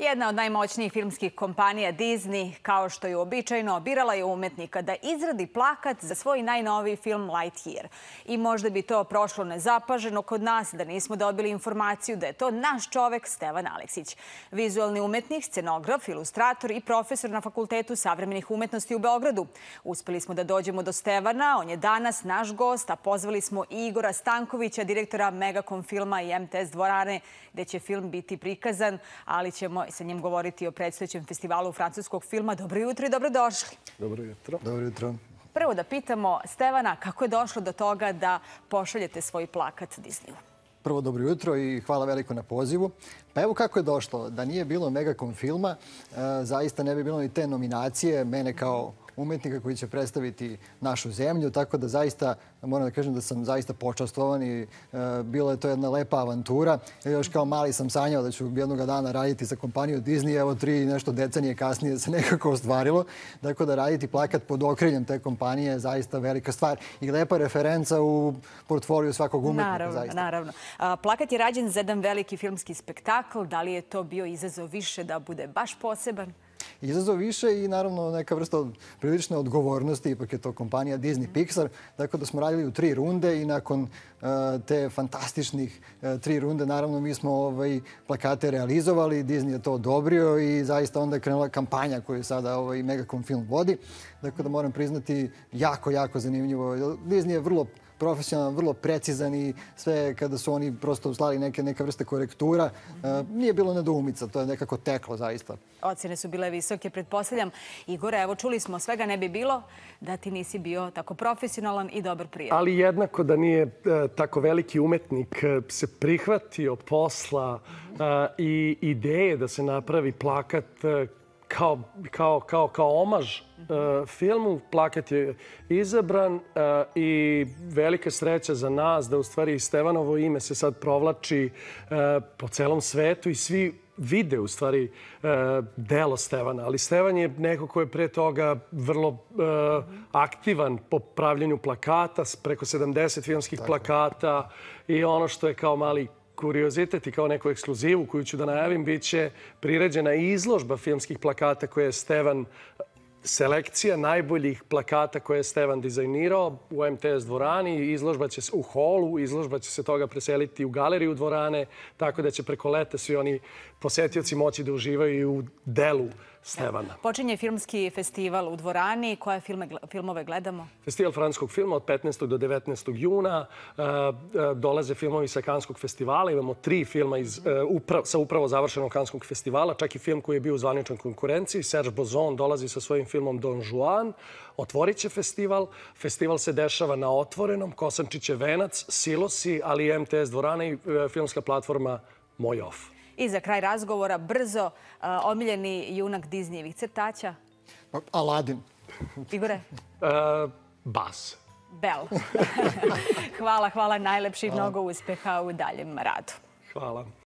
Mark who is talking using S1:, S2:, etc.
S1: Jedna od najmoćnijih filmskih kompanija Disney, kao što je uobičajeno, birala je umetnika da izradi plakat za svoj najnoviji film Lightyear. I možda bi to prošlo nezapaženo kod nas da nismo dobili informaciju da je to naš čovek Stevan Aleksić. Vizualni umetnik, scenograf, ilustrator i profesor na Fakultetu savremenih umetnosti u Beogradu. Uspeli smo da dođemo do Stevana, on je danas naš gost, a pozvali smo i Igora Stankovića, direktora Megacom filma i MTS dvorane, gde će film biti prikazan, ali ćemo sa njim govoriti o predstojećem festivalu francuskog filma. Dobro jutro i dobrodošli.
S2: Dobro jutro.
S3: Dobro jutro.
S1: Prvo da pitamo Stevana kako je došlo do toga da pošaljete svoj plakat Disneyu.
S3: Prvo, dobro jutro i hvala veliko na pozivu. Pa evo kako je došlo. Da nije bilo Megacom filma, zaista ne bi bilo ni te nominacije, mene kao umetnika koji će predstaviti našu zemlju, tako da zaista moram da kažem da sam zaista počastvovan i bila je to jedna lepa avantura. Još kao mali sam sanjao da ću jednog dana raditi za kompaniju Disney, evo 3 nešto decenije kasnije se nekako ostvarilo. Tako da raditi plakat pod okriljem te kompanije je zaista velika stvar i lepa referenca u portfoliju svakog umetnika.
S1: Naravno. Plakat je rađen za jedan veliki filmski spektakl. Da li je to bio izazov više da bude baš poseban?
S3: Izazov više i naravno neka vrsta prilične odgovornosti, ipak je to kompanija Disney Pixar, tako da smo radili u 3 runde i nakon te fantastičnih 3 runde, naravno mi smo plakate realizovali, Disney je to odobrio i zaista onda je krenula kampanja koju sada Megacom film vodi, tako da moram priznati jako zanimljivo. Disney je vrlo profesionalan, vrlo precizan i sve kada su oni prosto slali neka vrste korektura, nije bilo nedoumica, to je nekako teklo zaista.
S1: Ocene su bile visoke, pretpostavljam. Igore, evo čuli smo, svega ne bi bilo da ti nisi bio tako profesionalan i dobar prijatelj.
S2: Ali jednako da nije tako veliki umetnik se prihvatio posla i ideje da se napravi plakat kao omaž filmu. Plakat je izabran i velika sreća za nas da u stvari Stevanovo ime se sad provlači po celom svetu i svi vide u stvari delo Stevana. Ali Stevan je neko ko je pre toga vrlo aktivan po pravljenju plakata, preko 70 filmskih plakata i ono što je kao mali kuriozitet i kao neku ekskluzivu koju ću da najavim, bit će priređena izložba filmskih plakata koje je Stevan, selekcija najboljih plakata koje je Stevan dizajnirao u MTS dvorani. Izložba će se u holu, izložba će se toga preseliti u galeriju dvorane, tako da će preko leta svi oni posetioci moći da uživaju i u delu Stevana.
S1: Počinje filmski festival u dvorani. Koje filmove gledamo?
S2: Festival francuskog filma od 15. do 19. juna. Dolaze filmovi sa Kanskog festivala. Imamo 3 filma sa upravo završenog Kanskog festivala. Čak i film koji je bio u zvaničnoj konkurenciji. Serge Bozon dolazi sa svojim filmom Don Juan. Otvorit će festival. Festival se dešava na otvorenom. Kosančićev venac, Silosi, ali i MTS dvorana i filmska platforma Moj off.
S1: I za kraj razgovora, brzo, omiljeni junak Disneyevih crtaća?
S3: Aladin.
S1: Igore?
S2: Bas.
S1: Bel. Hvala, najlepši i mnogo uspeha u daljem radu.
S2: Hvala.